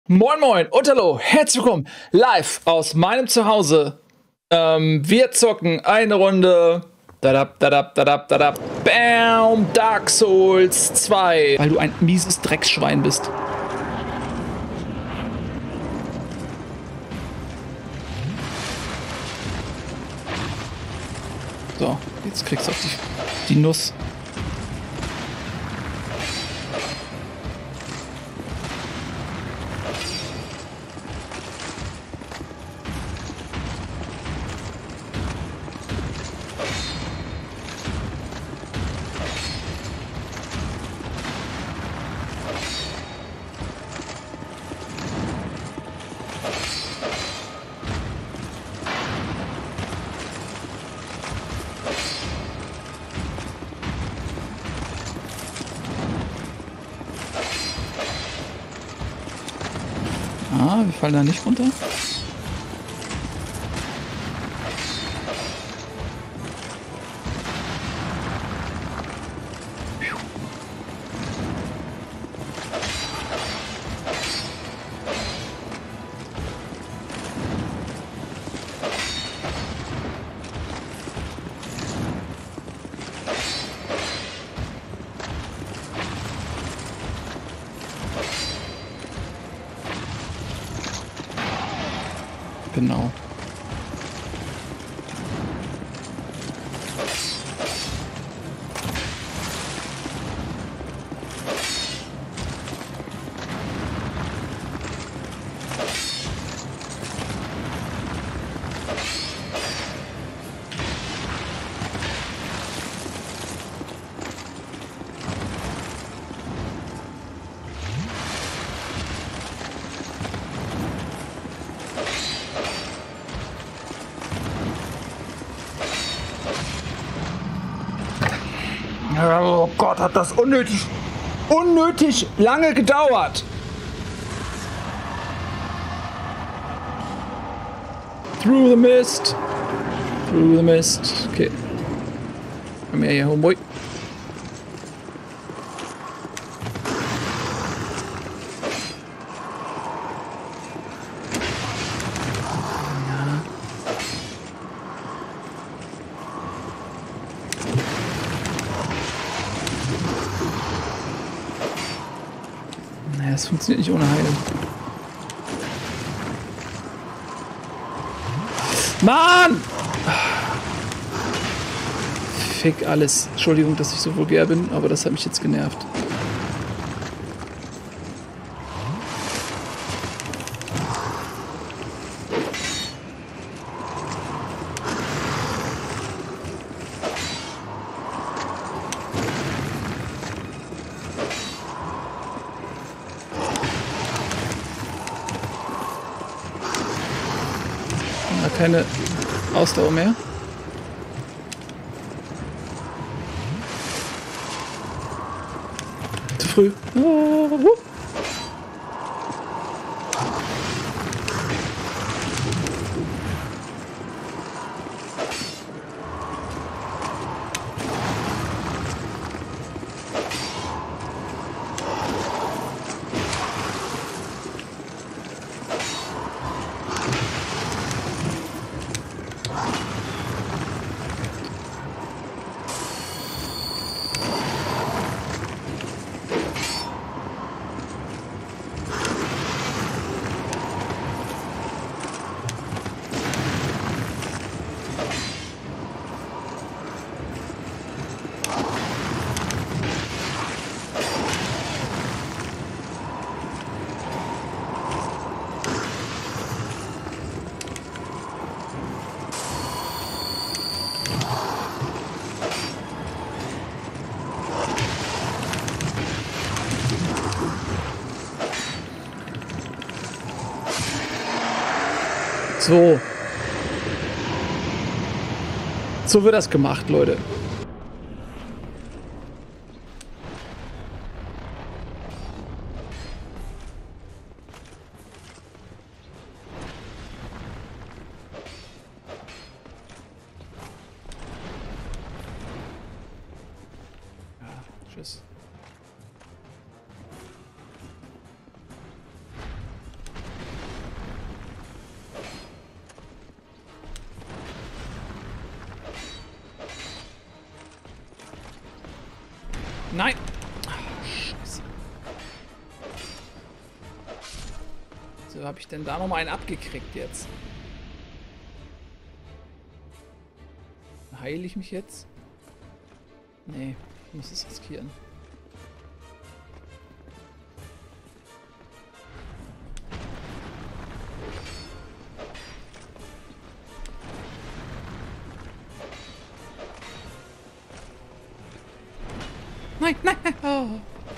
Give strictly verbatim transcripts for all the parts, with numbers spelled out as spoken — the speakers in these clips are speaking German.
Moin Moin und hallo, herzlich willkommen live aus meinem Zuhause. Ähm, wir zocken eine Runde. Dadab, dadab, dadab, dadab. Bam! Dark Souls zwei. Weil du ein mieses Drecksschwein bist. So, jetzt kriegst du auf die, die Nuss. Ah, wir fallen da nicht runter. Genau. Oh Gott, hat das unnötig, unnötig lange gedauert. Through the mist. Through the mist. Okay. Komm her hier, Homeboy. Das funktioniert nicht ohne Heilung. Mann! Fick alles. Entschuldigung, dass ich so vulgär bin, aber das hat mich jetzt genervt. Keine Ausdauer mehr. Zu früh. Oh, So. So wird das gemacht, Leute. Ja, tschüss. Nein! Ach, Scheiße. So, habe ich denn da nochmal einen abgekriegt jetzt? Heile ich mich jetzt? Nee, ich muss es riskieren. Nein, nein, nein. Oh.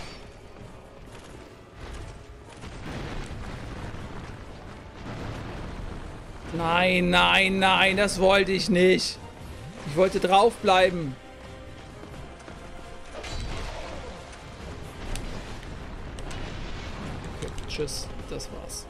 Nein, nein, nein, das wollte ich nicht. Ich wollte draufbleiben. Okay, tschüss, das war's.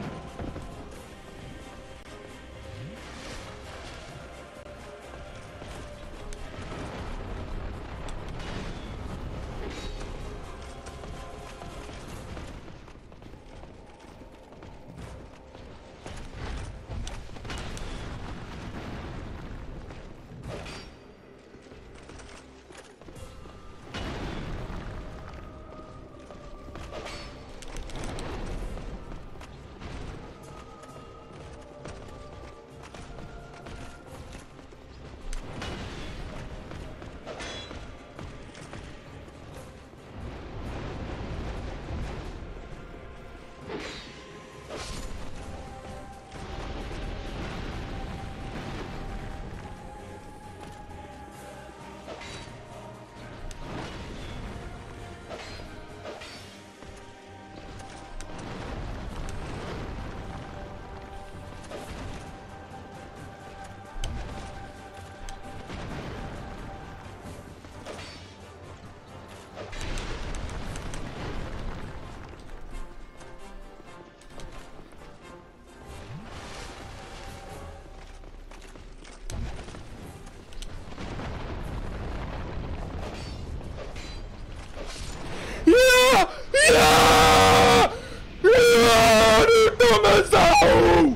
Ja! Ja! Ja! Du dumme Sau!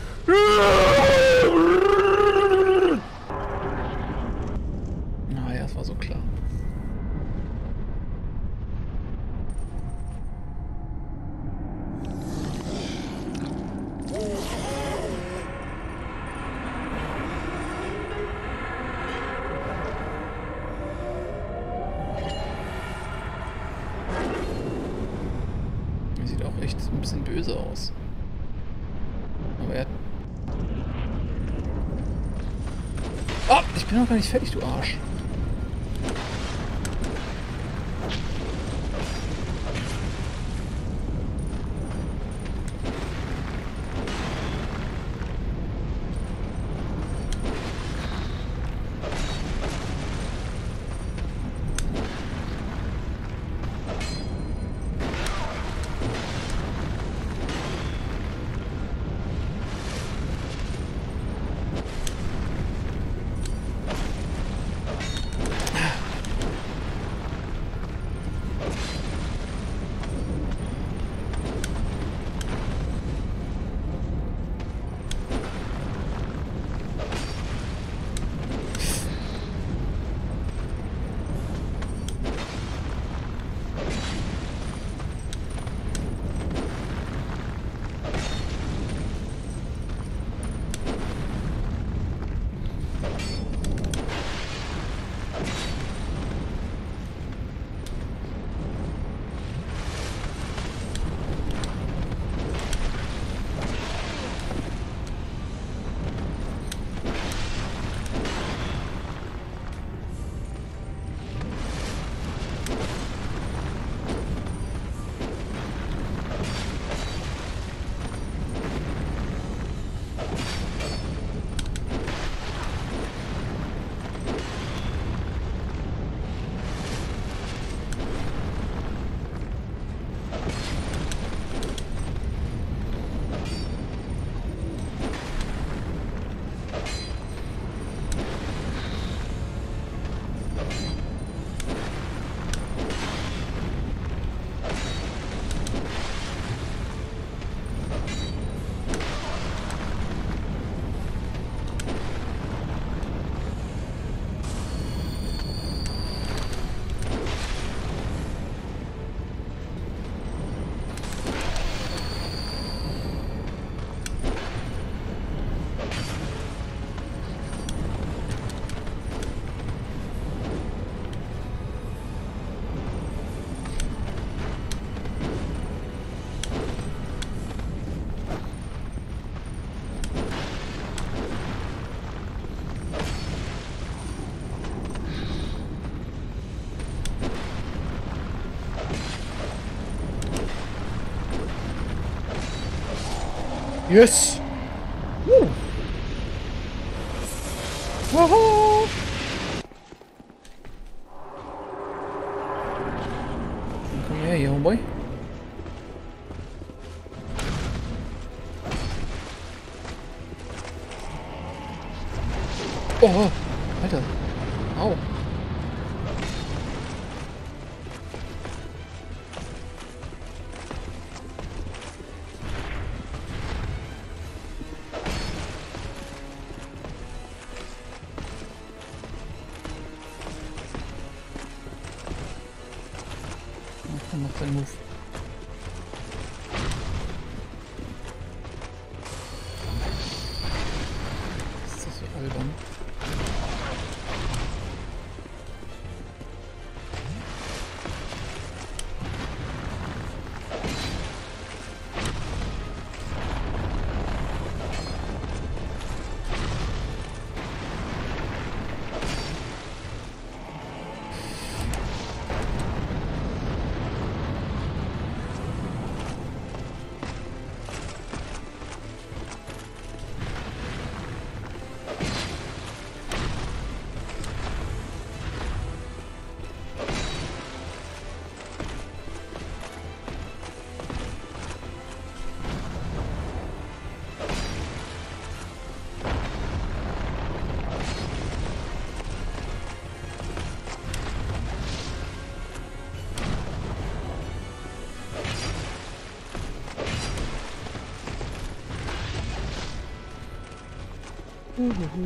Ah ja, es war so klar. Sieht auch echt ein bisschen böse aus. Aber er... Oh, ich bin noch gar nicht fertig, du Arsch. Yes! Uh. Woho! Komm her hier, Homeboy. Oh, Alter. Au. Komm, mach deinen Move. Ist das so albern? Mhm.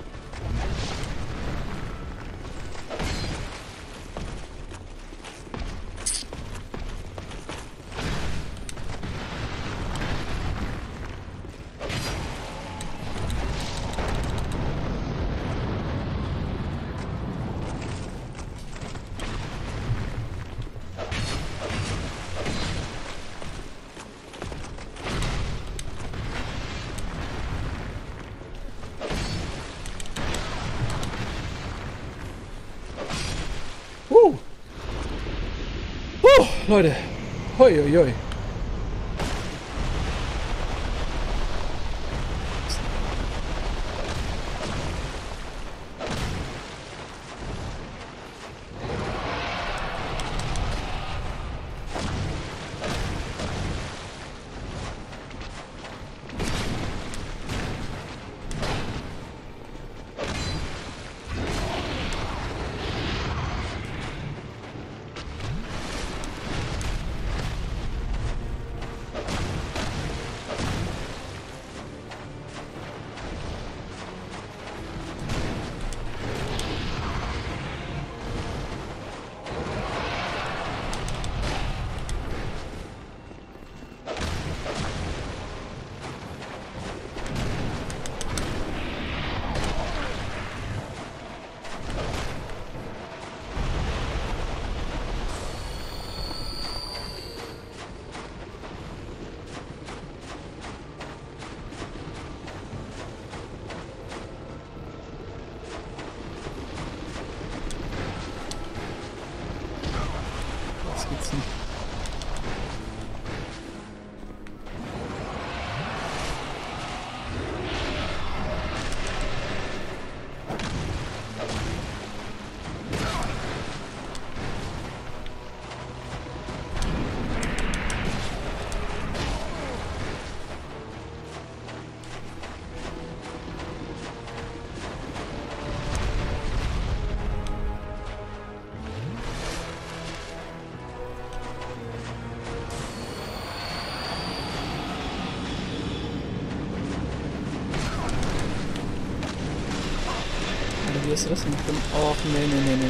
Uh. Uh, Leute. Hoi, hoi, hoi. Das geht's nicht. Wie hast du das denn gemacht? Och, nee, nee, nee, nee.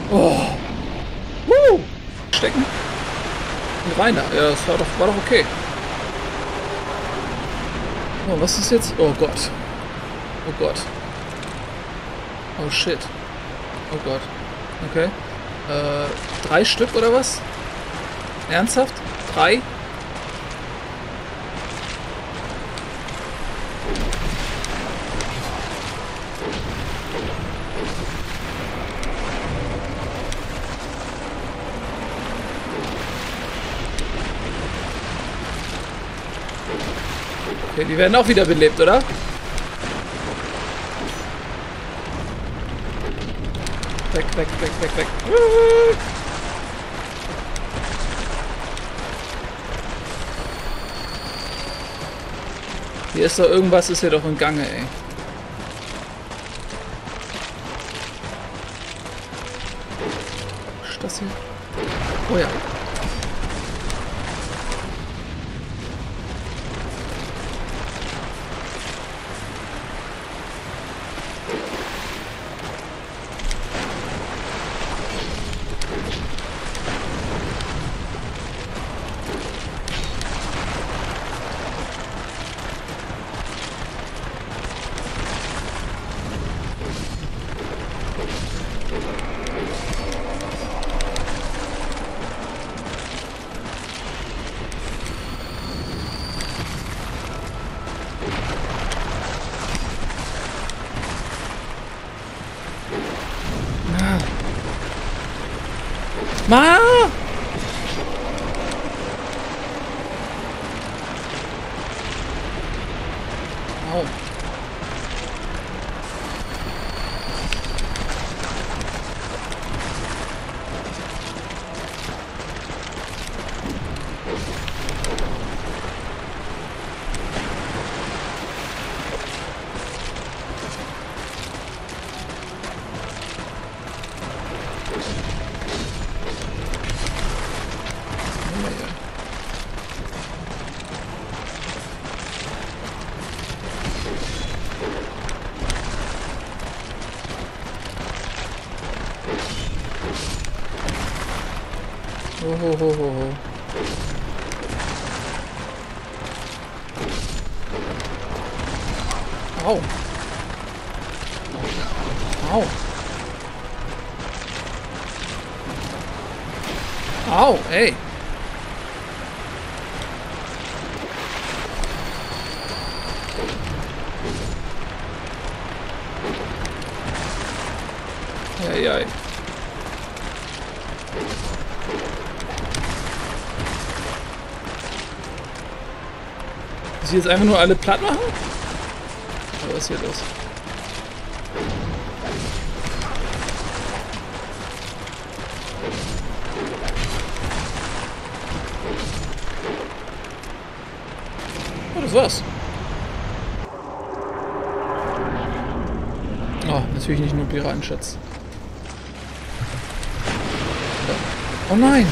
Oh. Woo. Stecken. Und rein da. Ja, das war doch, war doch okay. Oh, was ist jetzt? Oh Gott. Oh Gott. Oh shit. Oh Gott. Okay. Äh, drei Stück oder was? Ernsthaft? Drei? Okay, die werden auch wieder belebt, oder? Weg, weg, weg, weg, weg. Hier ist doch irgendwas, ist hier doch im Gange, ey. Was ist das hier? Oh ja. Ma! Au. Oh, ho, ho, ho, ho. Au. Au. Au, ey. Ei, ei. Muss ich jetzt einfach nur alle platt machen? Oder was ist hier los? Oh, das war's. Oh, natürlich nicht nur Piratenschatz. Oh nein!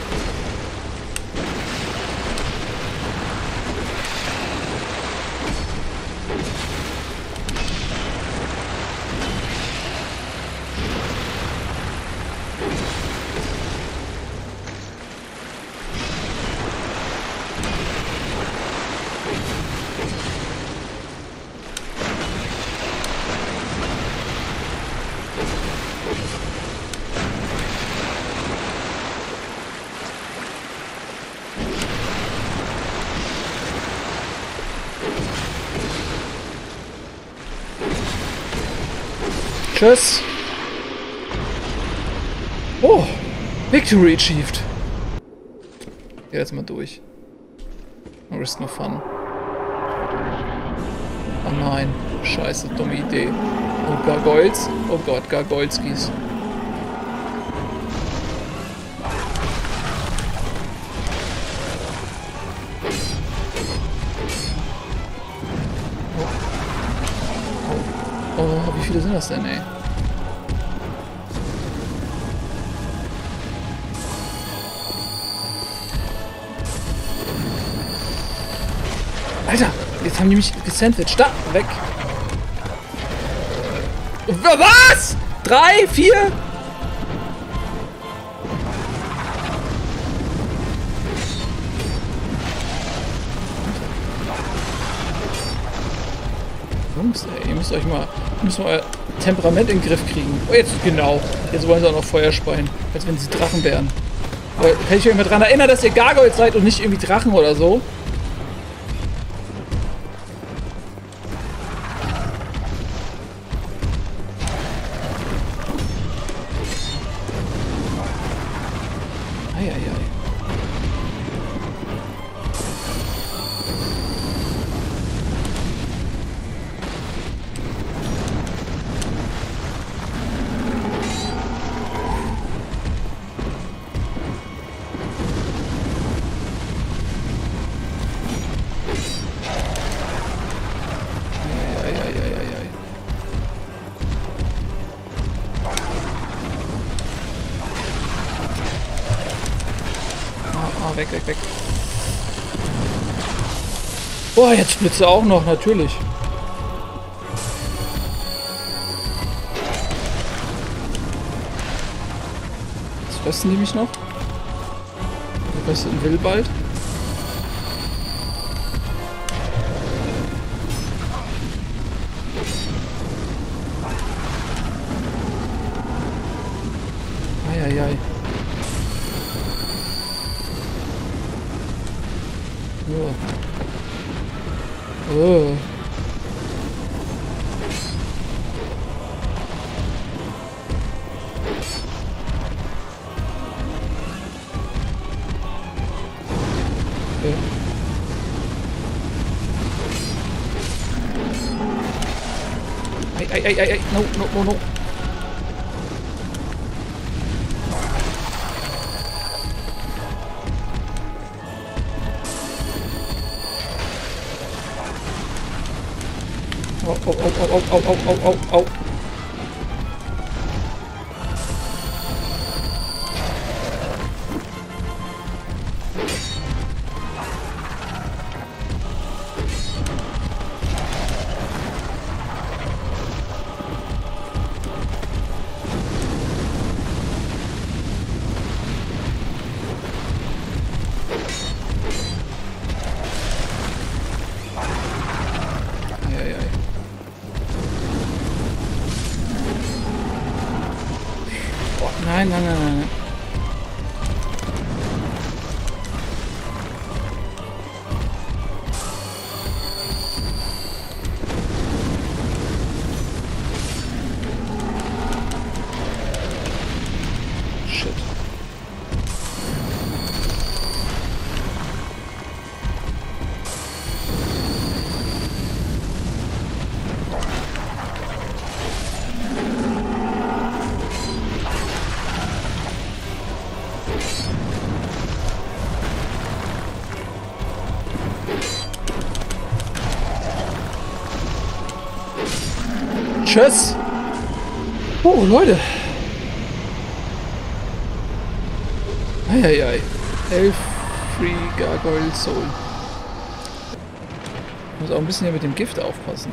Tschüss. Oh, Victory achieved. Geh jetzt mal durch. No risk, no fun. Oh nein, scheiße, dumme Idee. Oh, Gargoyles. Oh Gott, Gargoylskis. Oh, wie viele sind das denn, ey? Alter, jetzt haben die mich gesandwiched. Da, weg. Was? Drei, vier? Jungs, ey, ihr müsst euch mal, müsst mal euer Temperament in den Griff kriegen. Oh, jetzt, genau. Jetzt wollen sie auch noch Feuer speien. Als wenn sie Drachen wären. Aber kann ich euch mal daran erinnern, dass ihr Gargoyles seid und nicht irgendwie Drachen oder so? Weg, weg, weg. Boah, jetzt Splitze auch noch, natürlich. Jetzt fressen die mich noch. Die fressen will bald. Eieiei. Oh. Oh. Okay. Ei, ei, ei, ei, no, no, no, no. Oh, oh, oh, oh, oh, oh, oh, oh, oh. Nein, nein, nein, nein. Shit. Tschüss. Oh, Leute. Eieiei. Elf Free Gargoyle Soul. Ich muss auch ein bisschen hier mit dem Gift aufpassen.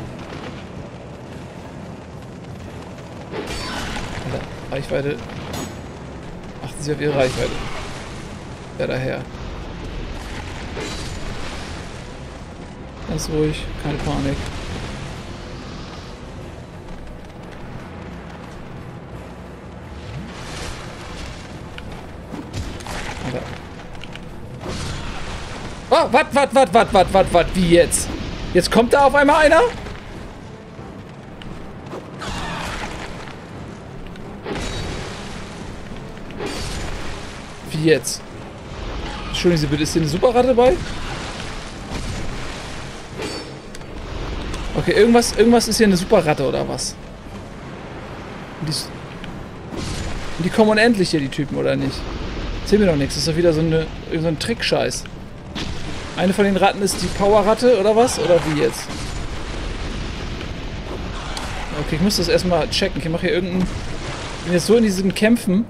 Alter, Reichweite. Achten Sie auf Ihre Reichweite. Ja, daher. Ganz ruhig, keine Panik. Oh, wat, wat, wat, wat, wat, wat, wat, wie jetzt? Jetzt kommt da auf einmal einer? Wie jetzt? Entschuldigen Sie bitte, ist hier eine Superratte bei? Okay, irgendwas, irgendwas ist hier eine Superratte oder was? Und die, und die kommen unendlich hier, die Typen, oder nicht? Erzähl mir doch nichts, das ist doch wieder so, eine, so ein Trickscheiß. Eine von den Ratten ist die Powerratte oder was? Oder wie jetzt? Okay, ich muss das erstmal checken. Ich mache hier irgendeinen... Ich bin jetzt so in diesen Kämpfen.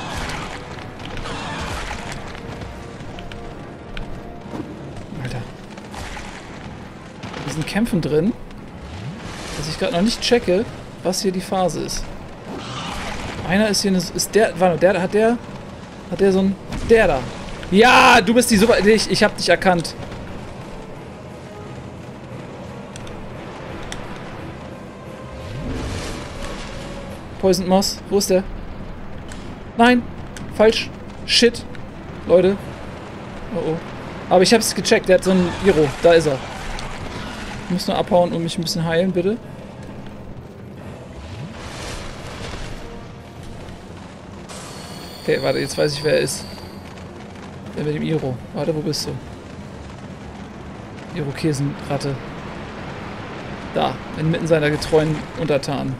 Alter. In diesen Kämpfen drin, dass ich gerade noch nicht checke, was hier die Phase ist. Einer ist hier eine... Ist der... Warte, der hat der... Hat der so ein... Der da. Ja, du bist die Super... Ich, ich hab dich erkannt. Poisoned Moss. Wo ist der? Nein. Falsch. Shit. Leute. Oh oh. Aber ich hab's gecheckt. Der hat so einen Iro. Da ist er. Ich muss nur abhauen und mich ein bisschen heilen, bitte. Okay, warte. Jetzt weiß ich, wer er ist. Der mit dem Iro. Warte, wo bist du? Irokesenratte. Da. Inmitten seiner getreuen Untertanen.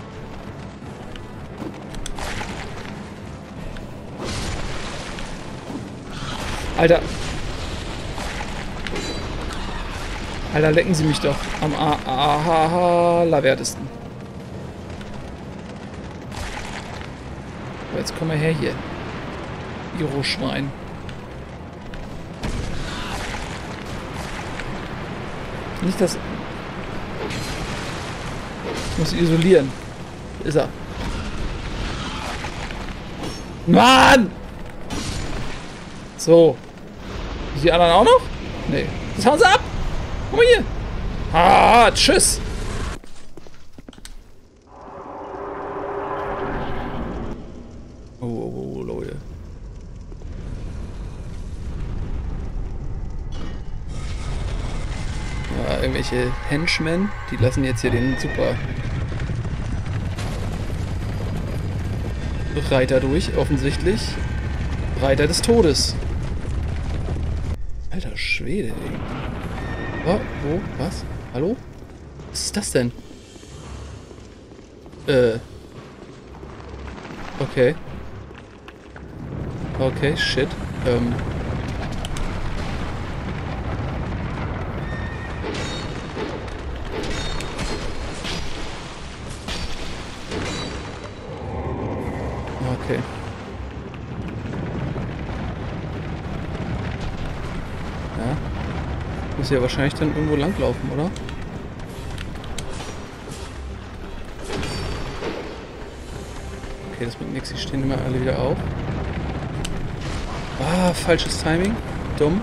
Alter. Alter, lecken Sie mich doch am allerwertesten. Aber jetzt komm mal her hier. Iro-Schwein. Nicht das... Ich muss ihn isolieren. Ist er. Mann! So. Die anderen auch noch? Nee. Das hauen sie ab! Guck mal hier! Ah, tschüss! Oh, oh, oh, Leute. Ja, irgendwelche Henchmen, die lassen jetzt hier den super Reiter durch, offensichtlich. Reiter des Todes. Alter Schwede, ey. Oh, wo? Was? Hallo? Was ist das denn? Äh. Okay. Okay, shit. Ähm. Okay. Ja. Muss ja wahrscheinlich dann irgendwo langlaufen, oder? Okay, das bringt nichts. Die stehen immer alle wieder auf. Ah, falsches Timing. Dumm.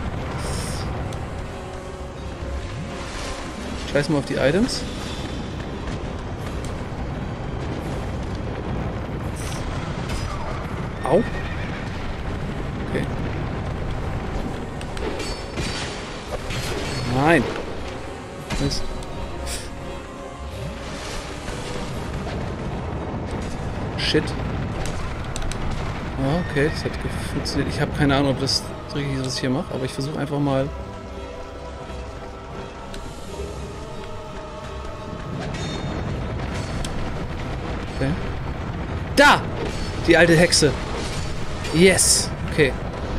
Scheiß mal auf die Items. Au. Okay. Nein. Mist. Shit. Ah, okay, das hat funktioniert. Ich habe keine Ahnung, ob das richtig ist, was ich hier mache, aber ich versuche einfach mal. Okay. Da! Die alte Hexe. Yes. Okay.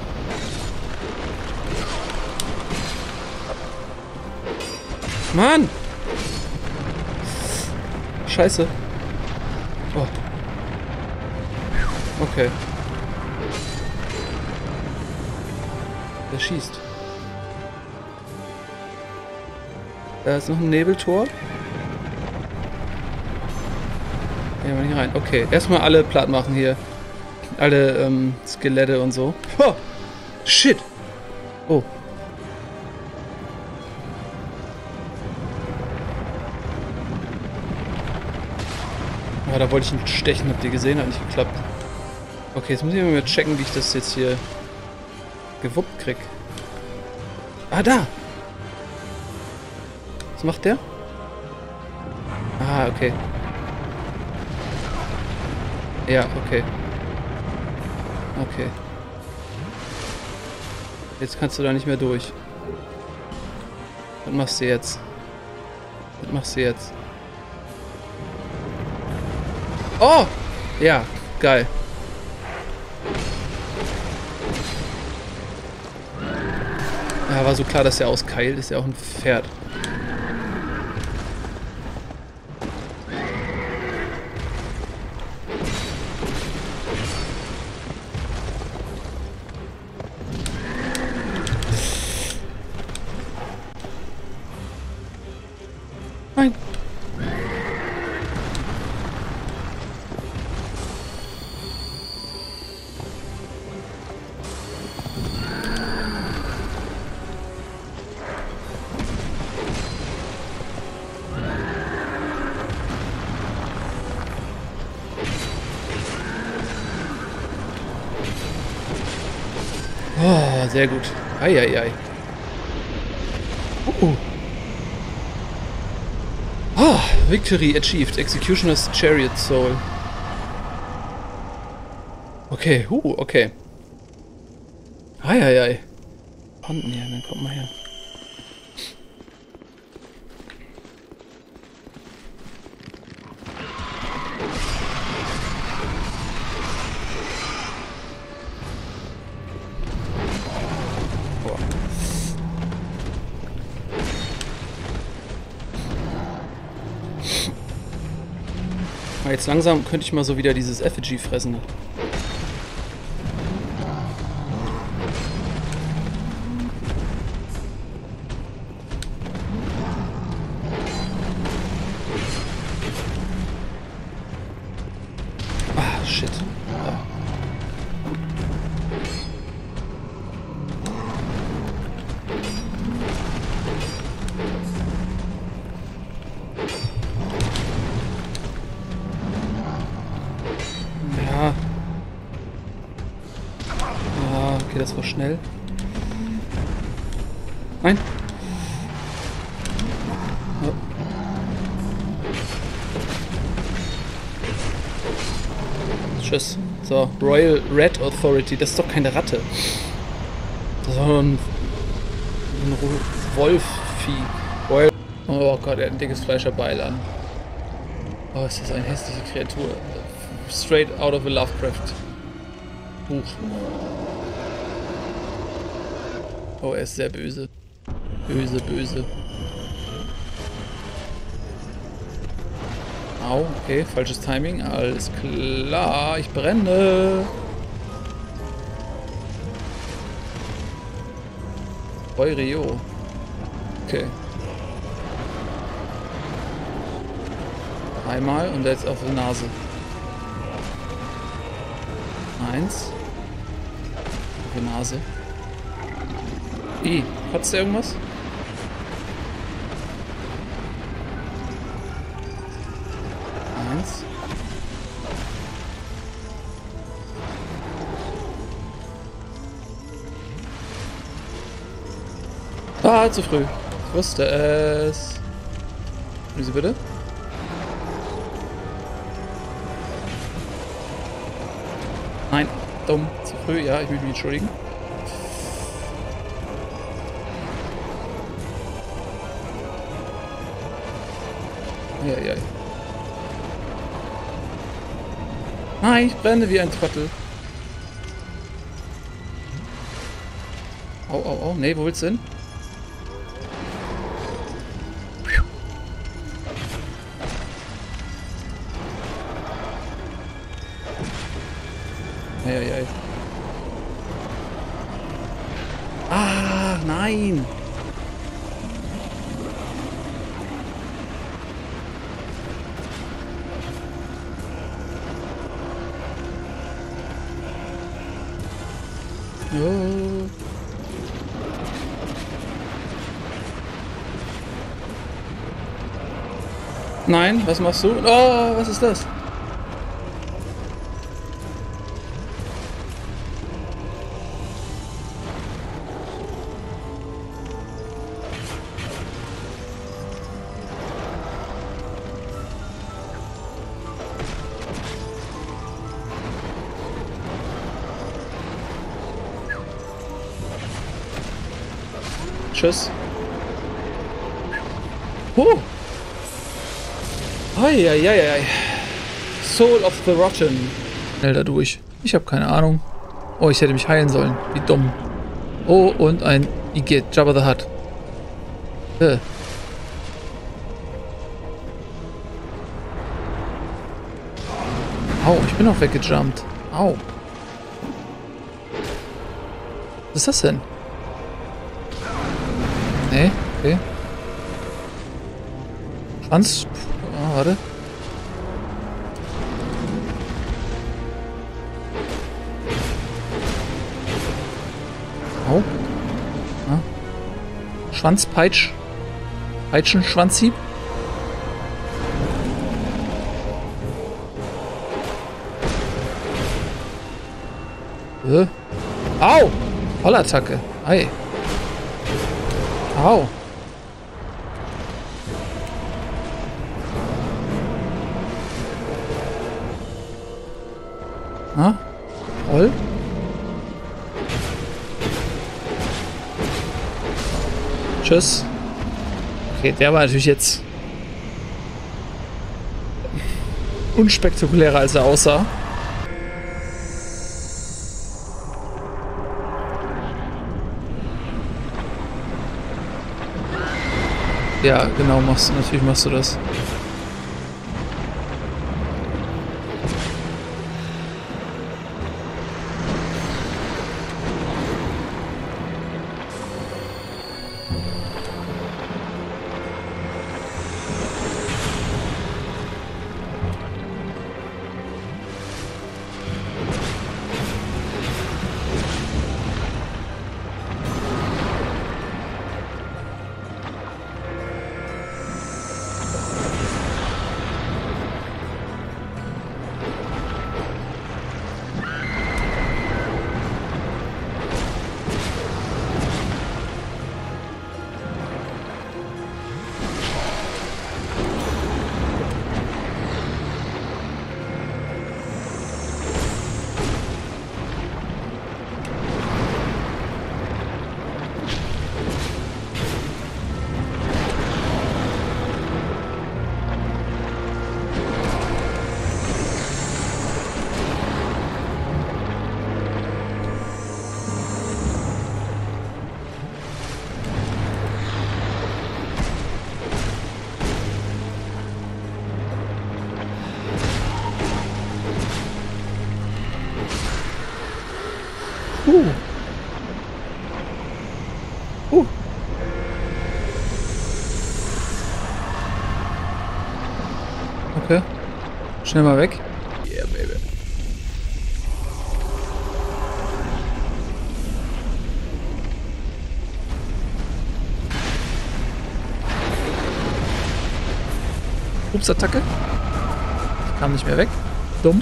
Mann! Scheiße. Oh. Okay. Der schießt. Da ist noch ein Nebeltor. Gehen wir nicht rein. Okay, erstmal alle platt machen hier. Alle ähm, Skelette und so. Oh! Shit! Oh. Ah, da wollte ich ihn stechen, habt ihr gesehen? Hat nicht geklappt. Okay, jetzt muss ich mal checken, wie ich das jetzt hier gewuppt krieg. Ah, da! Was macht der? Ah, okay. Ja, okay. Okay. Jetzt kannst du da nicht mehr durch. Was machst du jetzt? Was machst du jetzt? Oh! Ja, geil. Ja, war so klar, dass er auskeilt. Ist ja auch ein Pferd. Nein. Ah, sehr gut. Eieiei. Uh. Ah, Victory achieved. Executioner's Chariot Soul. Okay, uh, okay. Eieiei. Konten hier, dann kommt mal her. Aber jetzt langsam könnte ich mal so wieder dieses Effigy fressen. Ah, shit. Ah. Ja. Ah, okay, das war schnell. Nein. Oh. Tschüss. So, Royal Red Authority. Das ist doch keine Ratte. Das ist doch ein, ein Wolfvieh. Royal. Oh Gott, er hat ein dickes Fleischerbeil an. Oh, ist das eine hässliche Kreatur. Straight out of a Lovecraft Buch. Oh, er ist sehr böse. Böse, böse. Au, okay, falsches Timing. Alles klar, ich brenne. Eurio. Okay. Einmal und jetzt auf die Nase. Eins. Auf die Nase. I, hat's da irgendwas? Eins. Ah, zu früh. Ich wusste es. Wie Sie bitte? Nein, dumm, zu früh. Ja, ich will mich entschuldigen. Ja, ja. Nein, ich brenne wie ein Trottel. Au, au, au. Nee, wo willst du hin? Ja, ja, ja. Ah, nein. Oh. Nein, was machst du? Oh, was ist das? Tschüss. Huh. Eieiei. Soul of the Rotten. Schnell da durch. Ich habe keine Ahnung. Oh, ich hätte mich heilen sollen. Wie dumm. Oh, und ein Igitt. Jabba the Hutt. Äh. Au, ich bin auch weggejumpt. Au. Was ist das denn? Nee, okay. Schwanz. Oh, warte. Au. Ja. Schwanzpeitsch. Peitschenschwanzhieb. Äh. Au! Vollattacke. Ei. Au. Ah, voll. Tschüss. Okay, der war natürlich jetzt unspektakulärer, als er aussah. Ja, genau, machst du, natürlich machst du das. Uh. Uh. Okay. Schnell mal weg. Yeah, baby. Ups, Attacke. Ich kam nicht mehr weg. Dumm.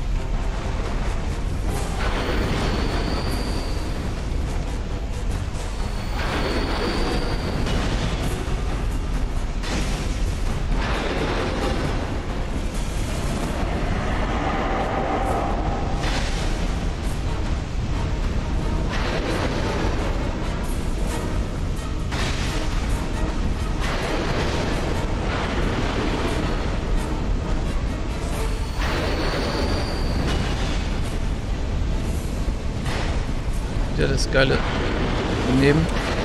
Ja, das Geile daneben.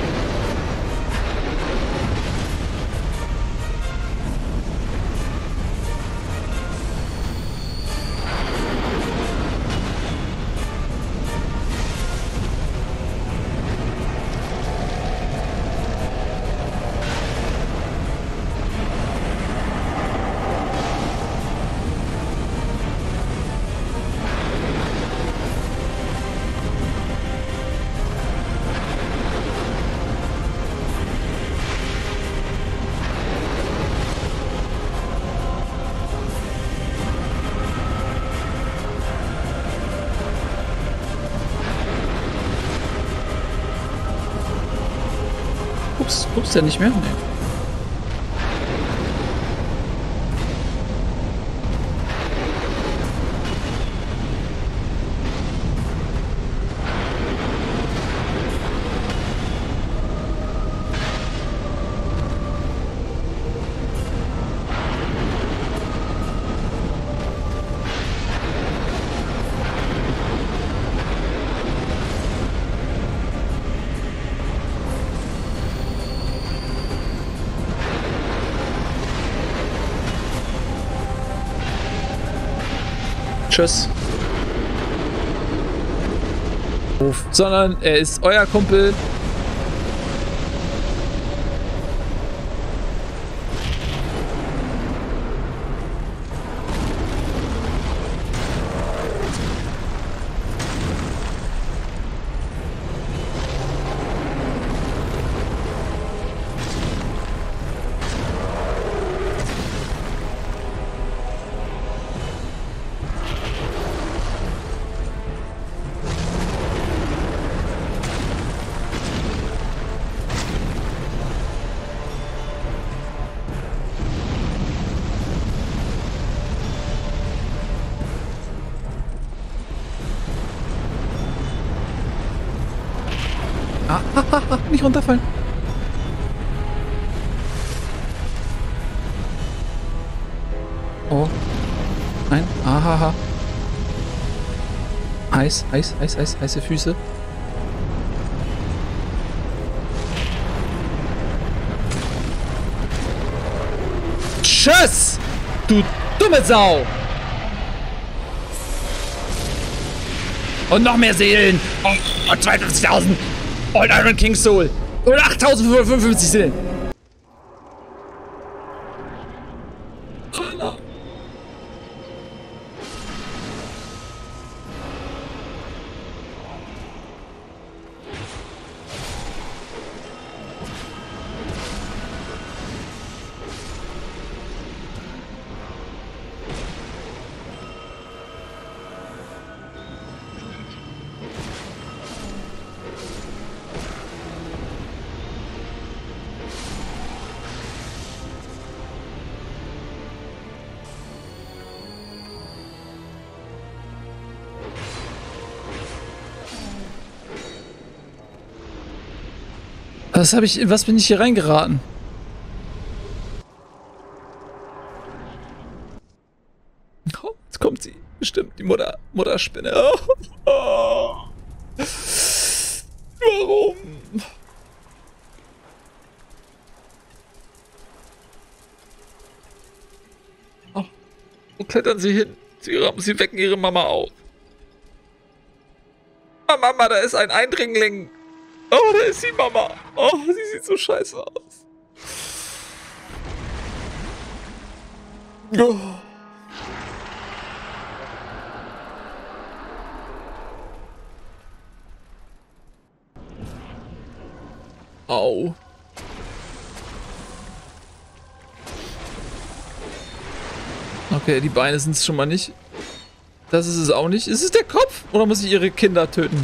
Ups, ups, der nicht mehr? Nee. Tschüss. Sondern er ist euer Kumpel. Ha, ha, ha, nicht runterfallen. Oh. Nein. Ahaha. Heiß, heiß, heiß, heiß, heiße Füße. Tschüss! Du dumme Sau! Und noch mehr Seelen! Oh, und zweiundfünfzigtausend! Und Iron King Soul! Und achttausendfünfhundertfünfundfünfzig Seelen! Was habe ich, was bin ich hier reingeraten? Oh, jetzt kommt sie. Bestimmt, die Mutter, Mutterspinne. Oh, oh. Warum? Oh, wo klettern sie hin? Sie, sie wecken ihre Mama auf. Oh, Mama, da ist ein Eindringling. Oh, da ist die Mama. Oh, sie sieht so scheiße aus. Oh. Au. Okay, die Beine sind es schon mal nicht. Das ist es auch nicht. Ist es der Kopf? Oder muss ich ihre Kinder töten?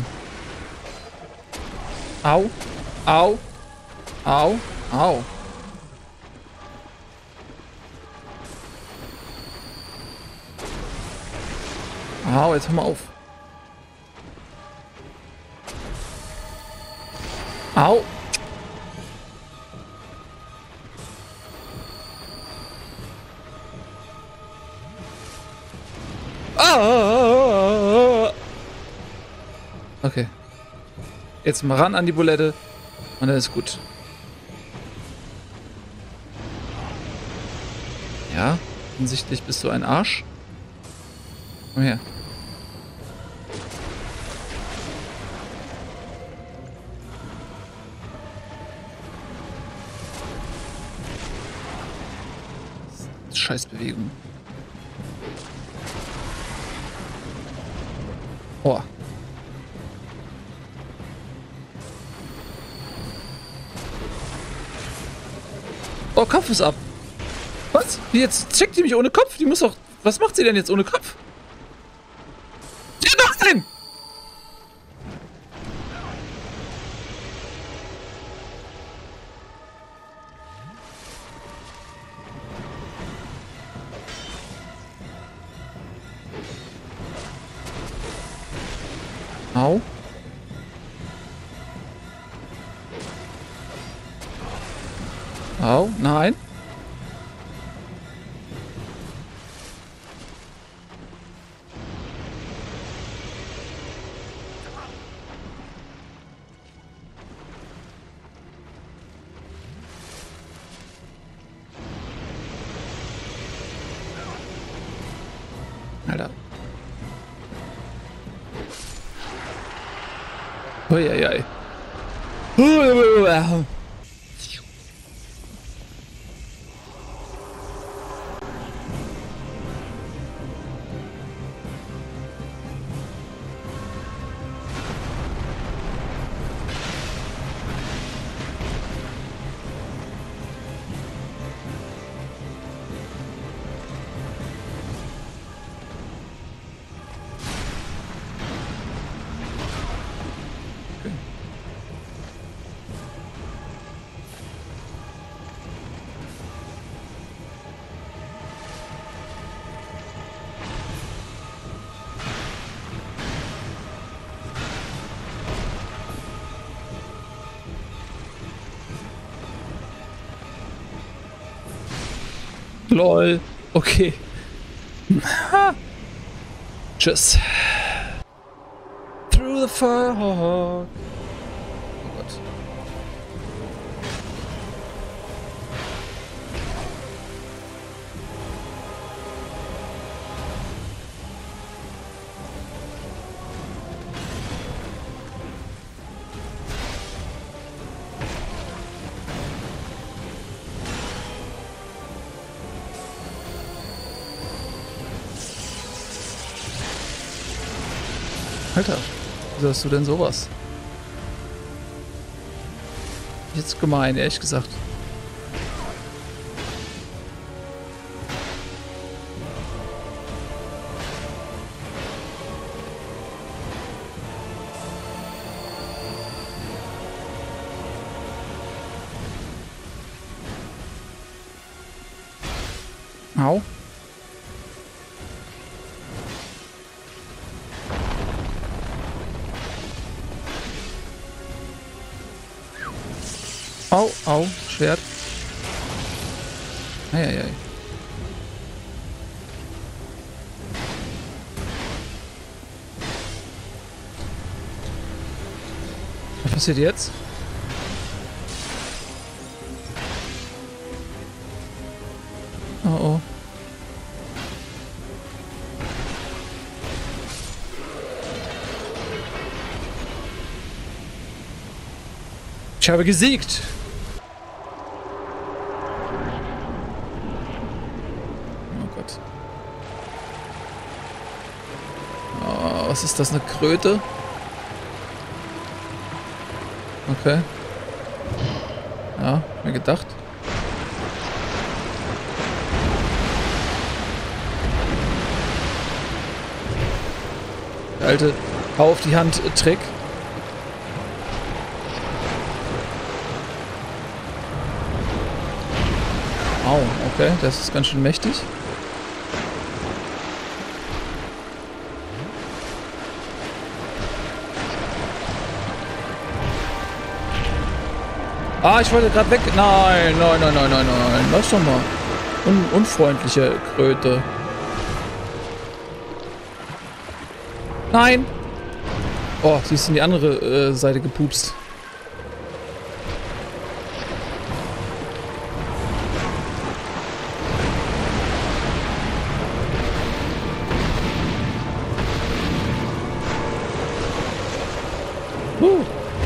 Au. Au. Au. Au. Au, jetzt hör mal auf. Au. Ah. Okay. Jetzt mal ran an die Bulette und dann ist gut. Ja, offensichtlich bist du ein Arsch. Komm her. Scheißbewegung. Oh. Oh, Kopf ist ab. Was? Wie jetzt checkt die mich ohne Kopf? Die muss doch... Was macht sie denn jetzt ohne Kopf? Ja, nein! Au. Au, nein. Alter. Uiuiui. Lol. Okay. Tschüss. Through the fire. Oh Gott. Alter, wieso hast du denn sowas? Jetzt gemein, ehrlich gesagt. Au. Au, au, Schwert. Eieiei. Was passiert jetzt? Oh oh. Ich habe gesiegt. Oh Gott. Oh, was ist das, eine Kröte? Okay. Ja, mir gedacht. Der alte Hau auf die Hand äh, Trick. Au, okay, das ist ganz schön mächtig. Ah, ich wollte gerade weg. Nein, nein, nein, nein, nein, nein. Lass doch mal. Un unfreundliche Kröte. Nein! Oh, sie ist in die andere äh, Seite gepupst. Uh.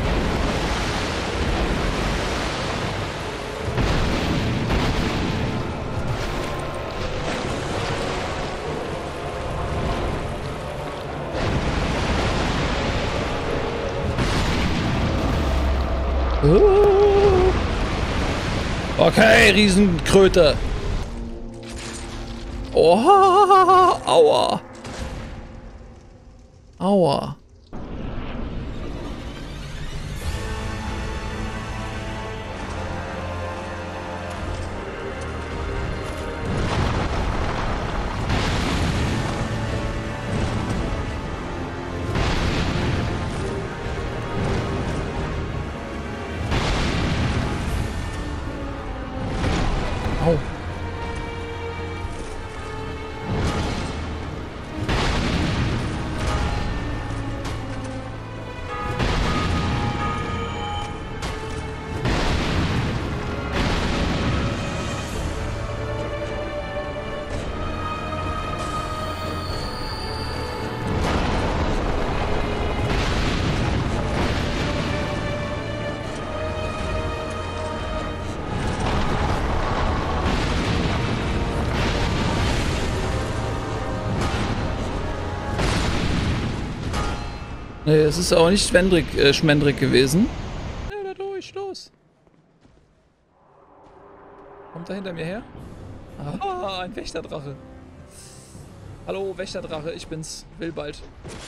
Uh. Okay, Riesenkröte. Oh, aua. Aua. Au. Nee, es ist auch nicht Schwendrick, äh, Schmendrick gewesen. Ja, da durch, los. Kommt er hinter mir her? Ah, ein Wächterdrache. Hallo, Wächterdrache, ich bin's. Will bald.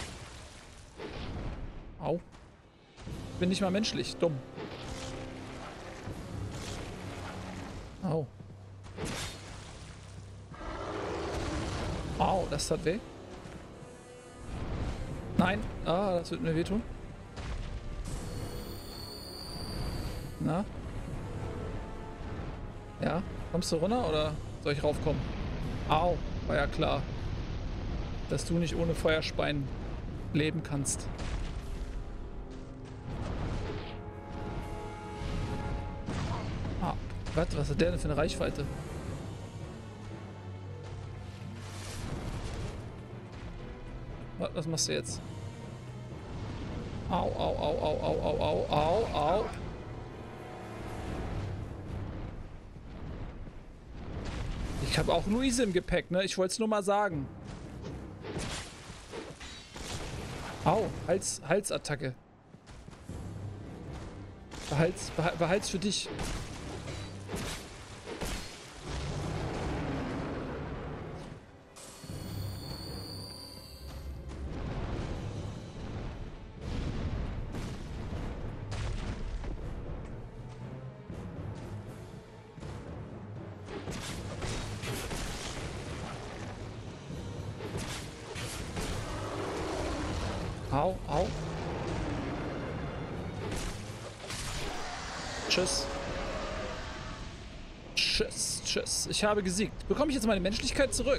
Au. Ich bin nicht mal menschlich, dumm. Au. Au, das tat weh. Nein. Ah, das wird mir wehtun. Na? Ja. Kommst du runter oder Soll ich raufkommen? Au, war ja klar, dass du nicht ohne Feuerspein leben kannst. Ah, warte, was hat der denn für eine Reichweite? Was machst du jetzt? Au, au, au, au, au, au, au, au, au. Ich habe auch Luise im Gepäck, ne? Ich wollte es nur mal sagen. Au, Hals, Halsattacke. Behalt's, behalt's für dich. Au, au. Tschüss. Tschüss, tschüss. Ich habe gesiegt. Bekomme ich jetzt meine Menschlichkeit zurück?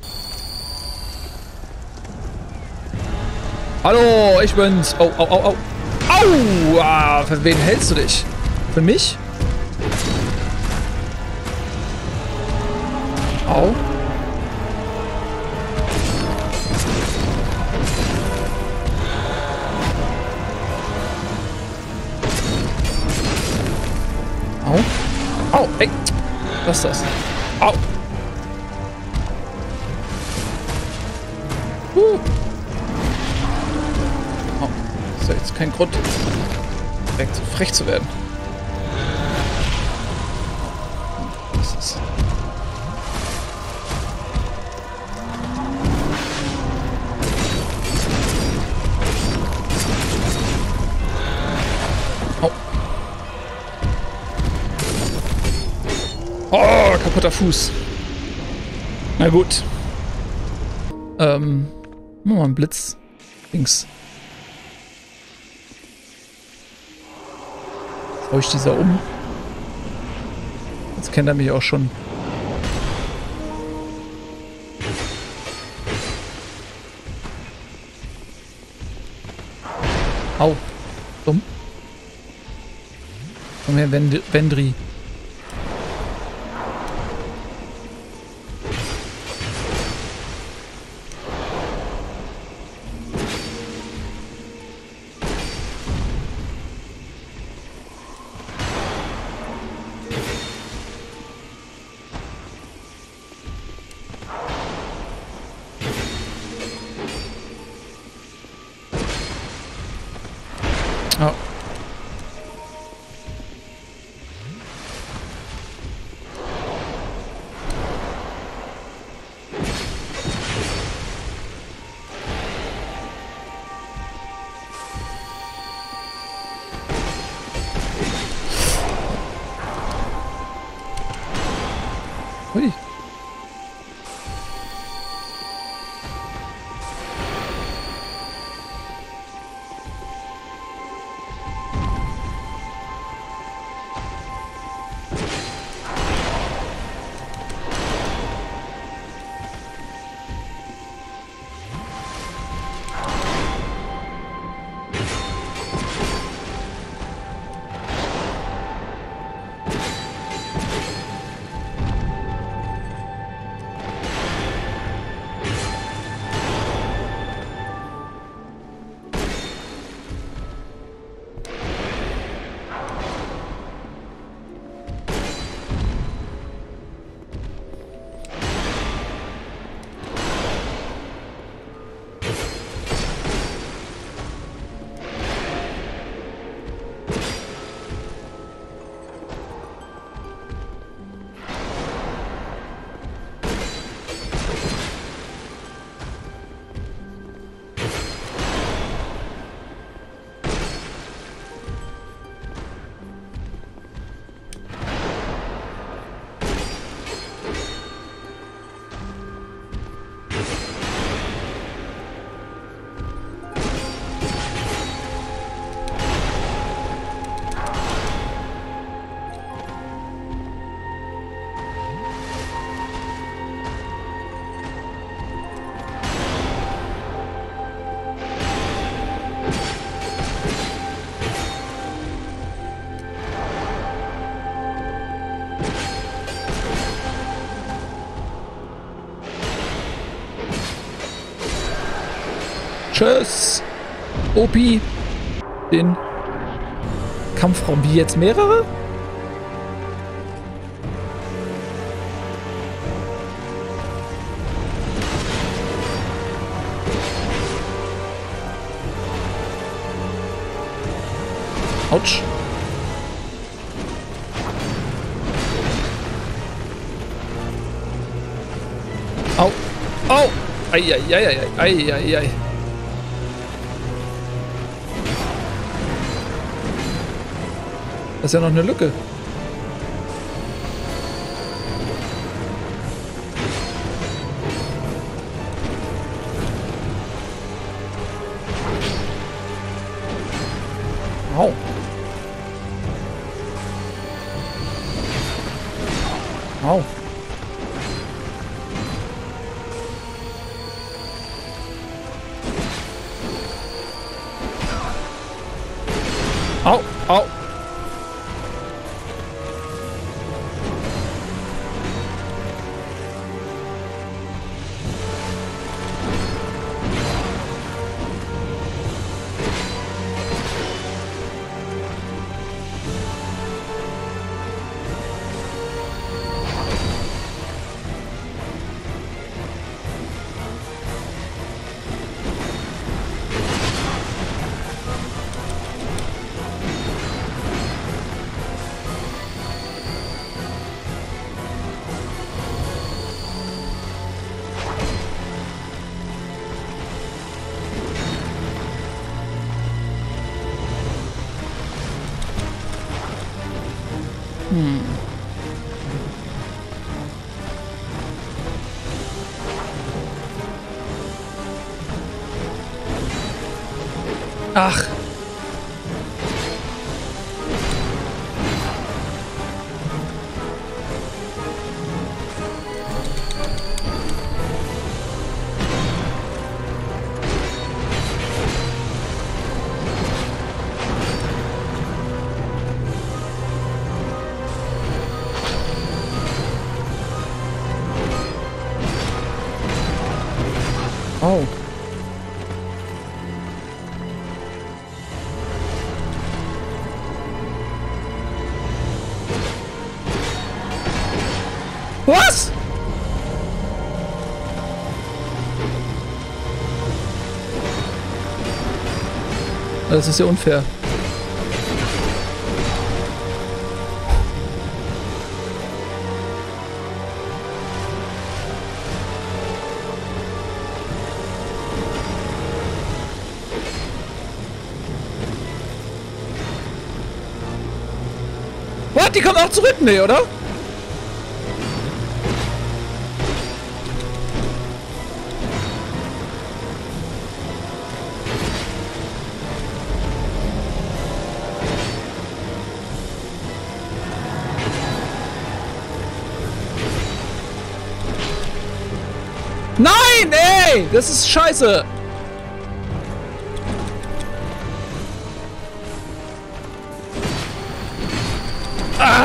Hallo, ich bin's. Oh, au, au, au. Au! Ah, für wen hältst du dich? Für mich? Au. Au. Au, ey. Was ist das? Au. Huh. Oh. Das ist ja jetzt kein Grund, direkt so frech zu werden. Was ist das? Oh, kaputter Fuß. Na gut. Ähm, machen wir mal einen Blitz. Links. Jetzt hau ich dieser um. Jetzt kennt er mich auch schon. Au. Dumm. Komm her, Wend Wendri. Oh. Hui. Tschüss. Opi. Den Kampfraum. Wie jetzt mehrere? Autsch. Au. Au. Eieieiei. Eieiei. Das ist ja noch eine Lücke. Au. Au. Au, au. Hm. Ach. Oh. Was? Das ist ja unfair. Was? Die kommen auch zurück? Nee, oder? Nein, ey! Das ist scheiße! Ah!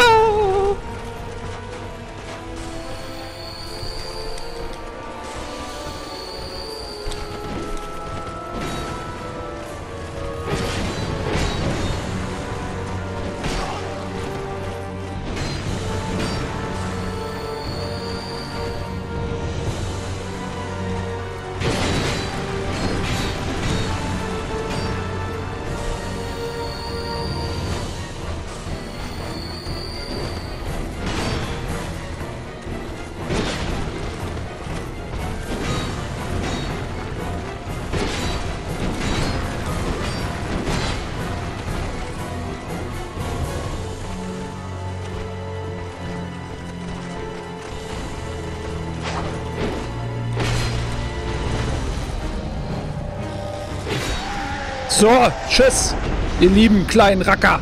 So, tschüss, ihr lieben kleinen Racker.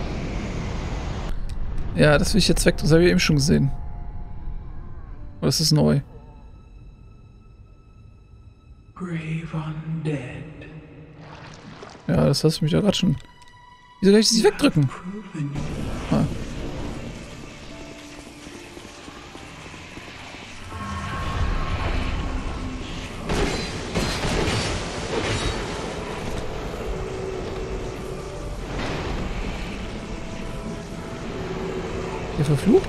Ja, das will ich jetzt weg. Das habe ich eben schon gesehen. Oder ist das neu? Grave Undead. Ja, das hast du mich da gerade schon... Wieso kann ich das nicht wegdrücken? Ah. Ihr verflucht?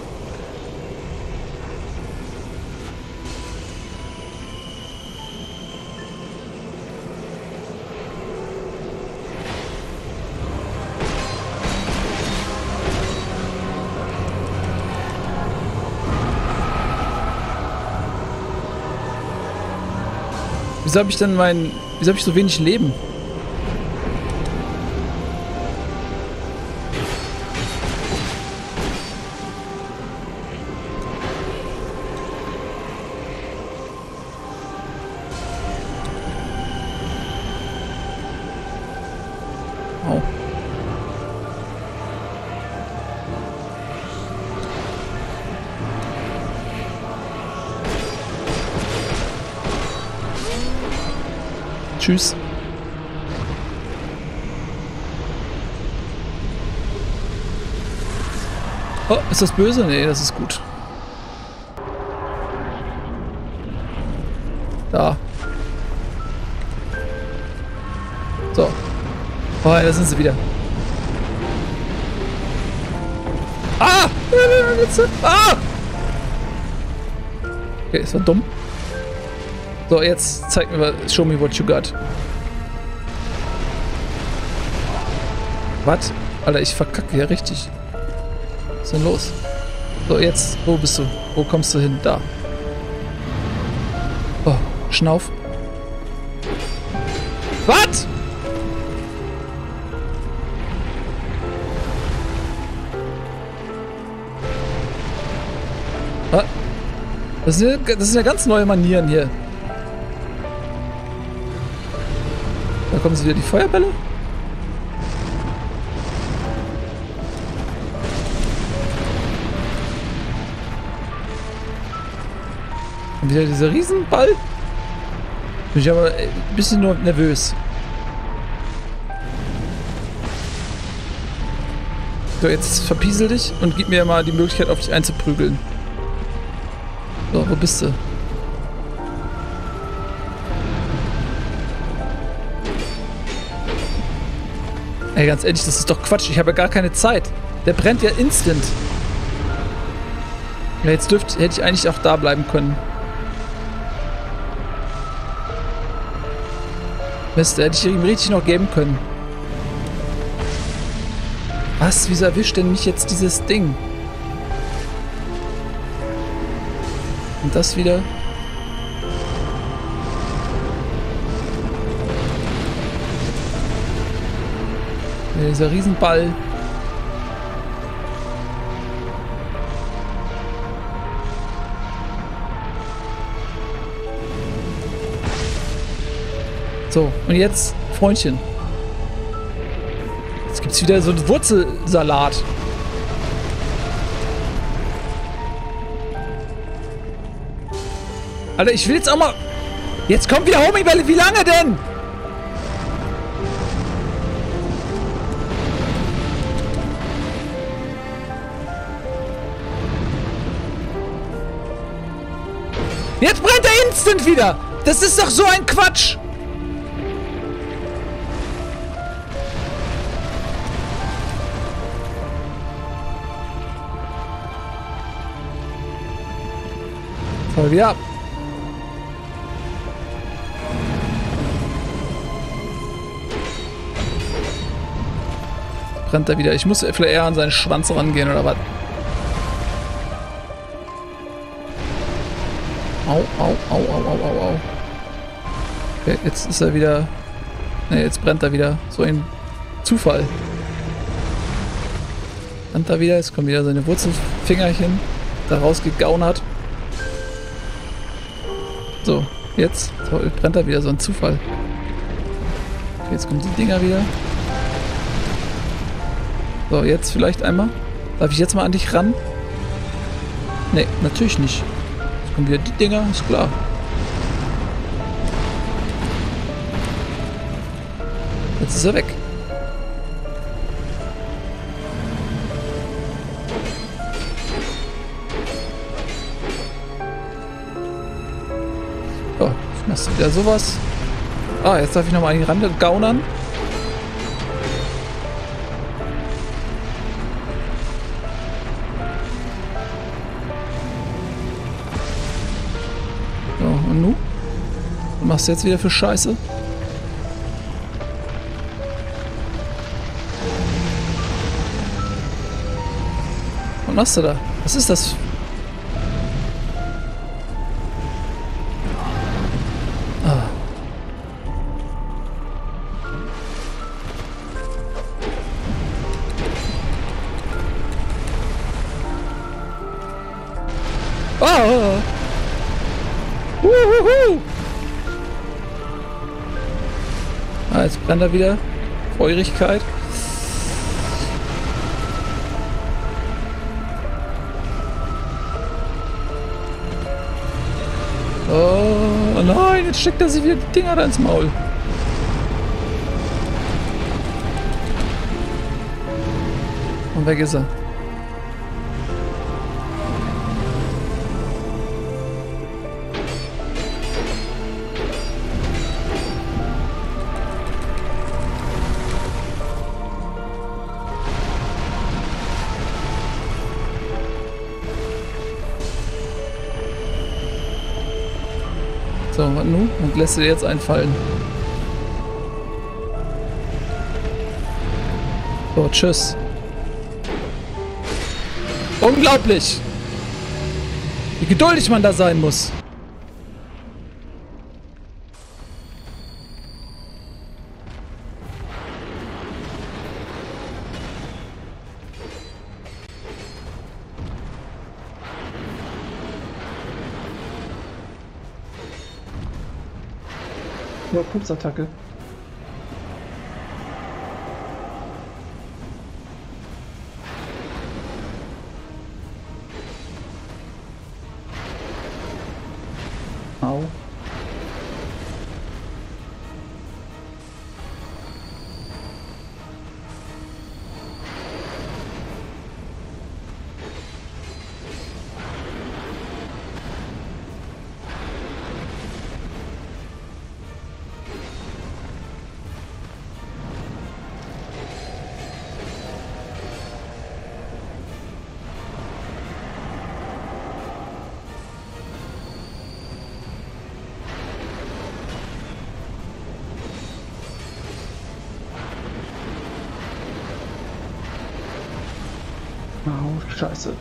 Wieso habe ich denn mein... Wieso habe ich so wenig Leben? Au. Tschüss. Oh, ist das böse? Nee, das ist gut. Da. So. Oh, da sind sie wieder. Ah! Ah! Okay, ist war dumm. So, jetzt zeig mir mal, show me what you got. Was? Alter, ich verkacke hier richtig. Was ist denn los? So, jetzt, wo bist du? Wo kommst du hin? Da. Oh, Schnauf. Was? Was? Das sind, ja, das sind ja ganz neue Manieren hier. Da kommen sie wieder die Feuerbälle. Und wieder dieser Riesenball. Bin ich aber ein bisschen nur nervös. So, jetzt verpiesel dich und gib mir mal die Möglichkeit, auf dich einzuprügeln. So, wo bist du? Ey, ganz ehrlich, das ist doch Quatsch. Ich habe ja gar keine Zeit. Der brennt ja instant. Ja, jetzt dürfte, hätte ich eigentlich auch da bleiben können. Mist, da hätte ich ihm richtig noch geben können. Was? Wieso erwischt denn mich jetzt dieses Ding? Und das wieder... Dieser Riesenball. So, und jetzt, Freundchen. Jetzt gibt es wieder so einen Wurzelsalat. Alter, ich will jetzt auch mal... Jetzt kommt wieder Homingbälle. Wie lange denn? Jetzt brennt er instant wieder. Das ist doch so ein Quatsch. Voll wieder ab. Brennt er wieder. Ich muss vielleicht eher an seinen Schwanz rangehen oder was? Au, au, au, au, au, au, au. Okay, jetzt ist er wieder... Ne, jetzt brennt er wieder. So ein Zufall. Brennt er wieder. Jetzt kommen wieder seine Wurzelfingerchen. Da rausgegaunert. So, jetzt so, brennt er wieder. So ein Zufall. Okay, jetzt kommen die Dinger wieder. So, jetzt vielleicht einmal. Darf ich jetzt mal an dich ran? Ne, natürlich nicht. Und wieder die Dinger, ist klar. Jetzt ist er weg. So, jetzt machst du wieder sowas. Ah, jetzt darf ich nochmal an die Rande gaunern. Was machst du jetzt wieder für Scheiße? Was machst du da? Was ist das? Ah. Oh! Uhuhu. Ah, jetzt brennt er wieder. Feurigkeit. Oh nein, jetzt steckt er sich wieder die Dinger da ins Maul. Und weg ist er. So, was nun? Und lässt du dir jetzt einfallen. So, tschüss. Unglaublich! Wie geduldig man da sein muss. Ja, Pupsattacke. Au. Oh, Scheiße.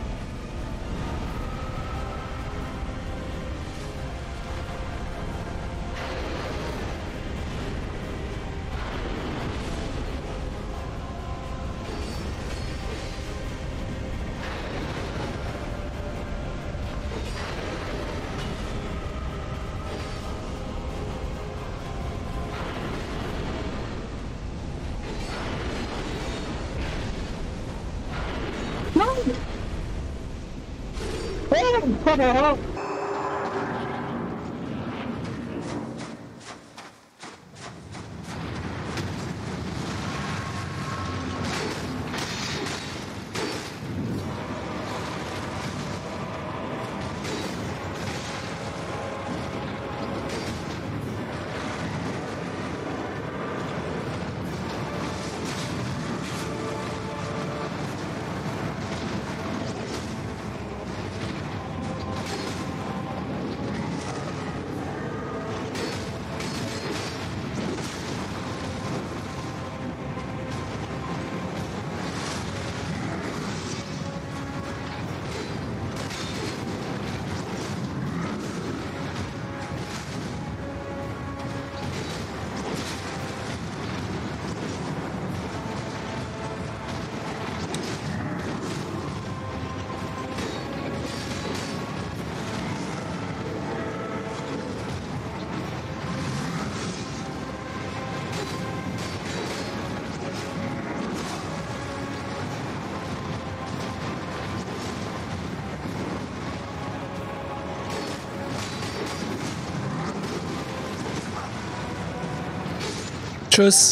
Tschüss.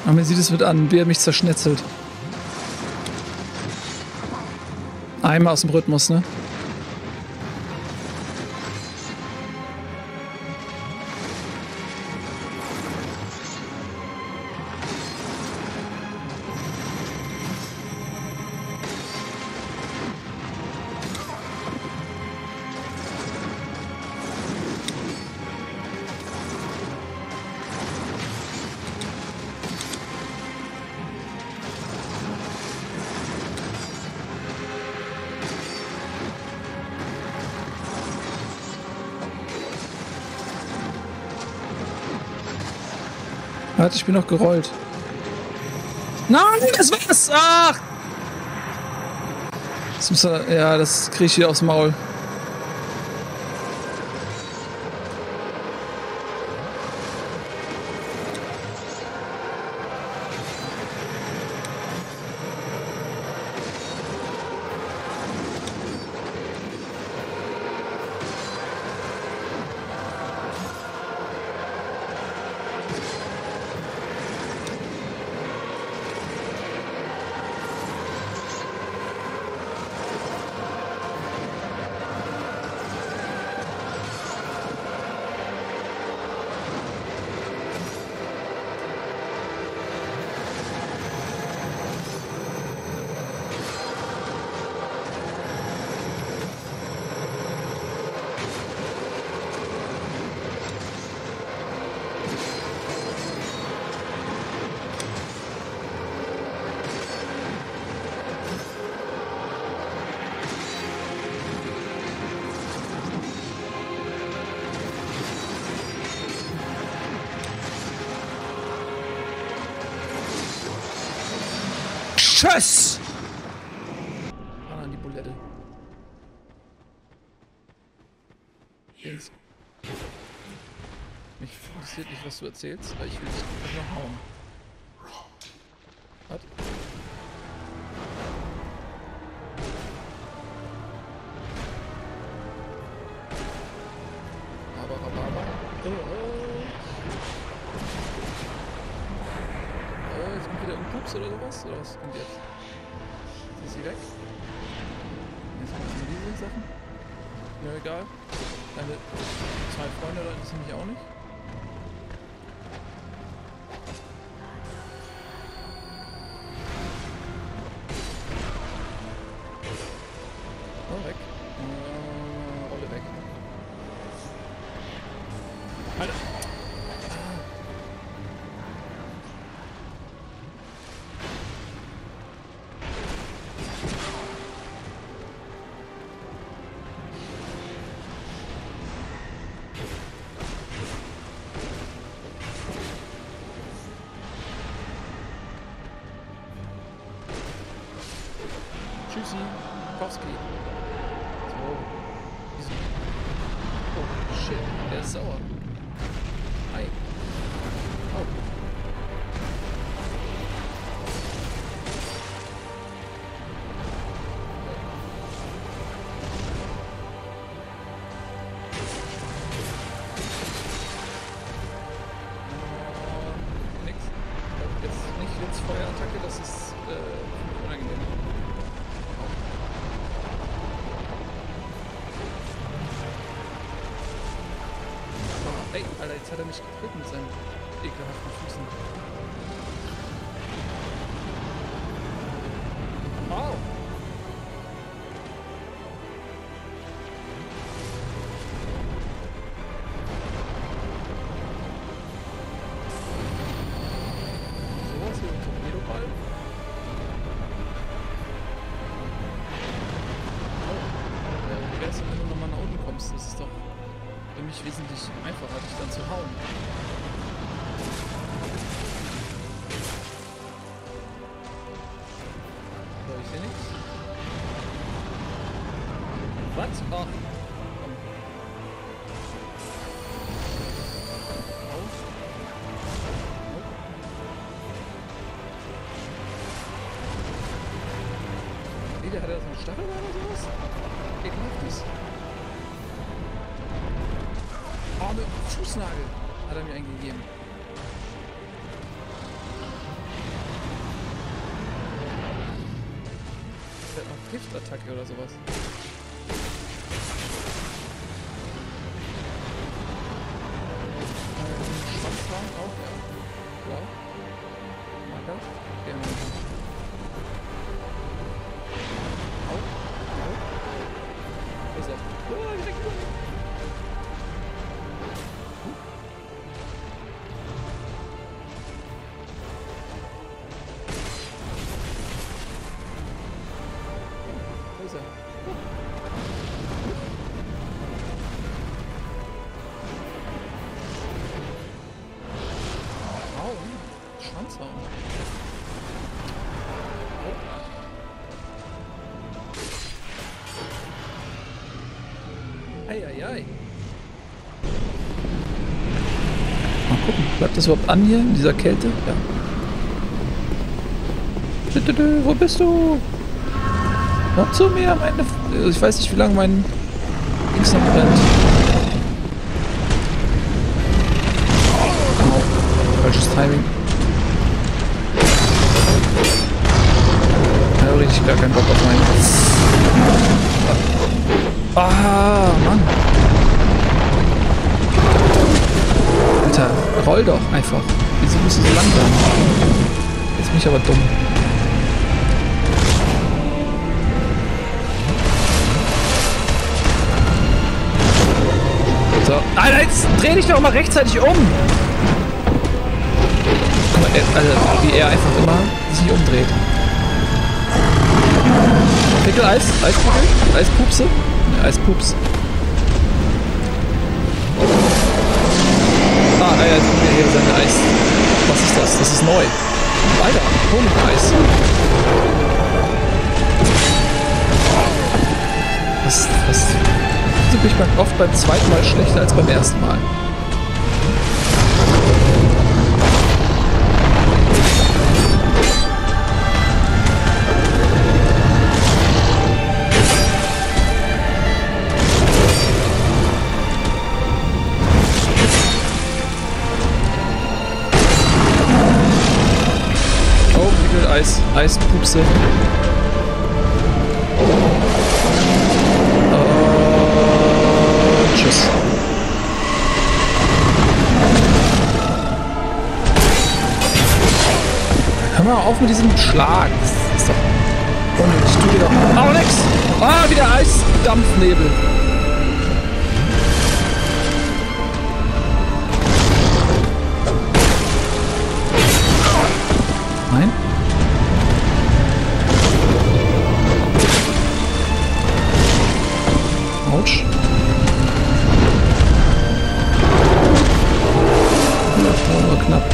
Aber mir sieht es mit an, wie er mich zerschnetzelt. Einmal aus dem Rhythmus, ne? Warte, ich bin noch gerollt. Nein, das war's! Ach! Das muss er, ja, das krieg ich hier aufs Maul. Tschüss! Ah, an die Bulette. Jetzt. Mich interessiert nicht, was du erzählst, weil ich will dich einfach nur hauen. Was? Aber, aber, aber. Oh, oh. Oh, jetzt kommt wieder ein Pups oder sowas? Oder was kommt jetzt? Ist sie weg? Jetzt kommen diese Sachen. Ja, egal. Deine zwei Freunde da interessieren mich auch nicht. Oh, weg. Äh, Rolle weg. Alter. Tschüssi, Kowski. So. Oh, shit. Der ist sauer. Hi. Oh. Nix. Jetzt nicht jetzt Feuerattacke, das ist äh, unangenehm. Ey, Alter, jetzt hat er mich getreten mit seinen ekelhaften Füßen. Au! Sowas hier, ein Torpedoball. Oh, wie wär's denn, wenn du nochmal nach unten kommst? Das ist doch für mich wesentlich einfacher, dich dann zu hauen. So, ich sehe nichts. Was? Ach. Komm. Auf. Nee, der hat ja so einen Stachel oder sowas? Ekelhaftes. Oh, mit dem Fußnagel hat er mir eingegeben. Der hat noch Giftattacke oder sowas. Schwanzraum auch, ja. Blau. Marker. Gerne. Au. Au. Wo ist er? Oh, direkt über mir. Wo ist er? Au, Schwanzraum. Eieiei. Mal gucken, bleibt das überhaupt an hier in dieser Kälte? Ja. Wo bist du? Komm zu mir, meine... F ich weiß nicht, wie lange mein Dings noch brennt. Oh, falsches Timing. Ich habe richtig gar keinen Bock auf meinen... Ah, Mann. Alter, roll doch einfach. Wieso bist du so langsam? Jetzt bin ich aber dumm. So. Alter, jetzt dreh dich doch mal rechtzeitig um! Guck mal, also, wie er einfach immer sich umdreht. Pickel, Eis, Eispickel, Eispupse. Eispups. Ah, ah ja, jetzt haben wir hier seine Eis. Was ist das? Das ist neu. Alter, Honig-Eis. Was, was? Wieso bin ich oft beim zweiten Mal schlechter als beim ersten Mal? Eis, Eispupse. Oh, tschüss. Hör mal auf mit diesem Schlag. Das ist doch unnötig. Tu dir doch... Oh, nix! Ah, wieder Eisdampfnebel. Nein? Autsch. Ja, nur knapp.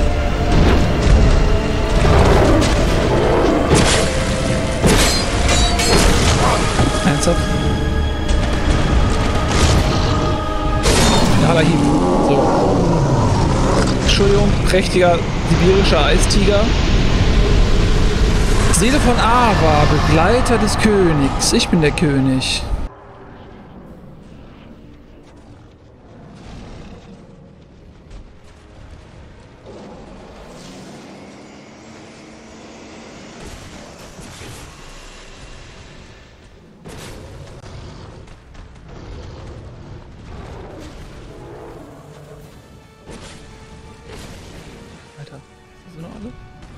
Ernsthaft? Finaler Hieb. So. Entschuldigung, prächtiger sibirischer Eistiger. Seele von Ava, Begleiter des Königs. Ich bin der König. Alter, sind noch alle?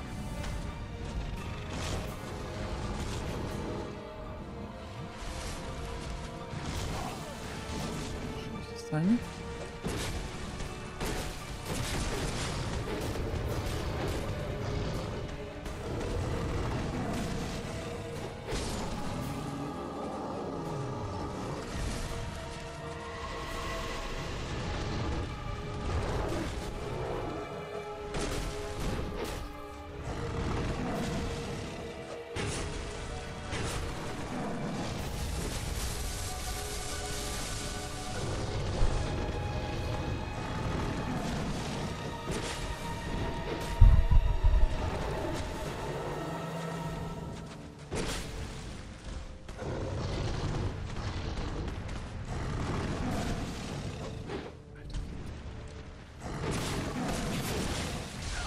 Schlechtes Timing.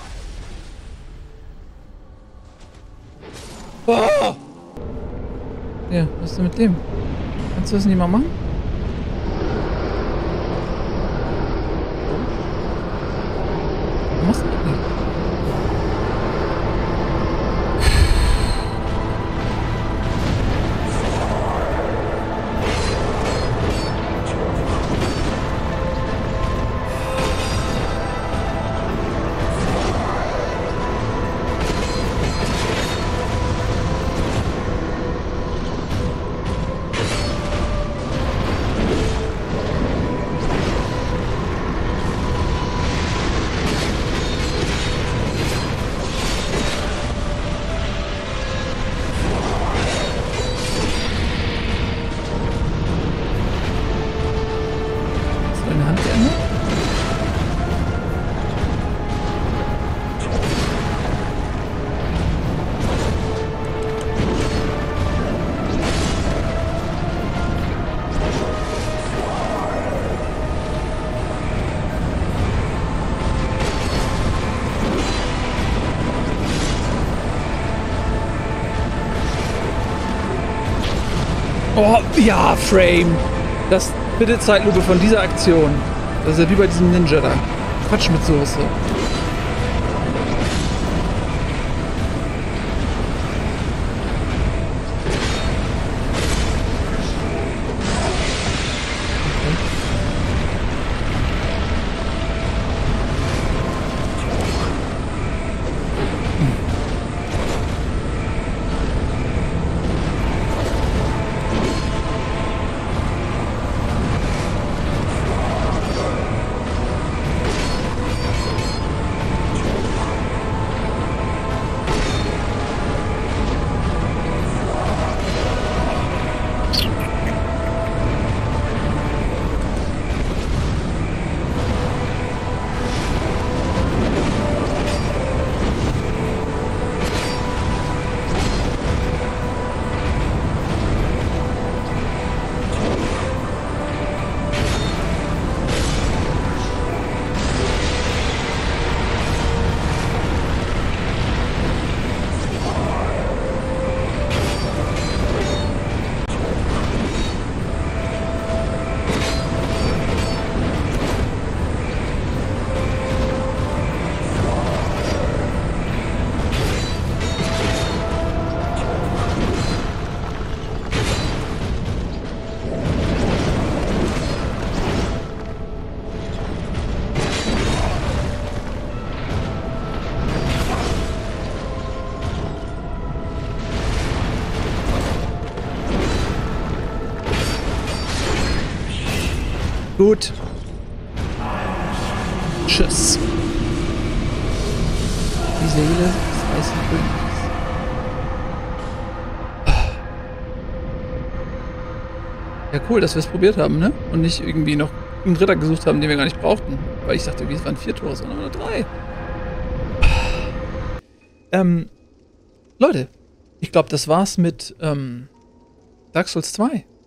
Oh! Ja, was ist denn mit dem? Kannst du das nicht mal machen? Was machst du denn nicht? Oh, ja, Frame. Das bitte Zeitlupe von dieser Aktion. Das ist ja wie bei diesem Ninja da. Quatsch mit Soße. Gut. Tschüss. Die Seele des weißen Königs. Ja, cool, dass wir es probiert haben, ne? Und nicht irgendwie noch einen Ritter gesucht haben, den wir gar nicht brauchten. Weil ich dachte, es waren vier Tore, sondern nur drei. Ähm, Leute, ich glaube, das war's mit ähm, Dark Souls zwei.